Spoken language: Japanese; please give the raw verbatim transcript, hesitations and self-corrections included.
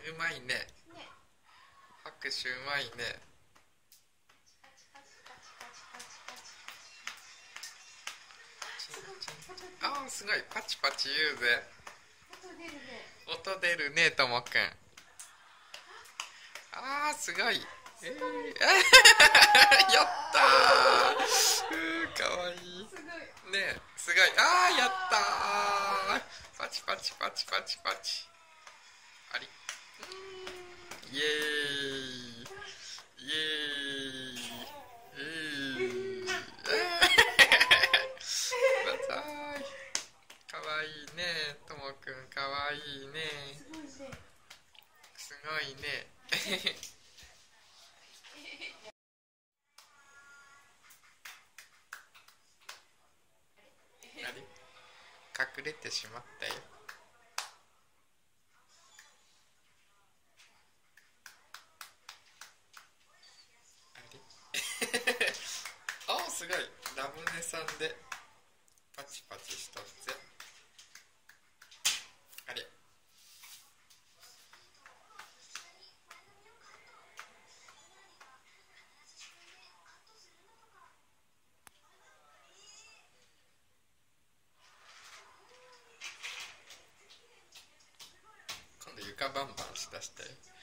うまいね。拍手うまいね。ああ、すごいパチパチ言うぜ。音出るね、ともくん。ああ、すごい。えー、やったー。うー、かわいいね。すごい。ああ、やったー。パチパチパチパチパチ。あり、イエーイ、イエーイ、イエーイ。バザーイ。かわいいね、ともくん。かわいいね。すごいね。あれ、隠れてしまったよ。あれあ、すごい。ラムネさんでパチパチしとっぜ。あれ、今度床バンバンしだしたよ。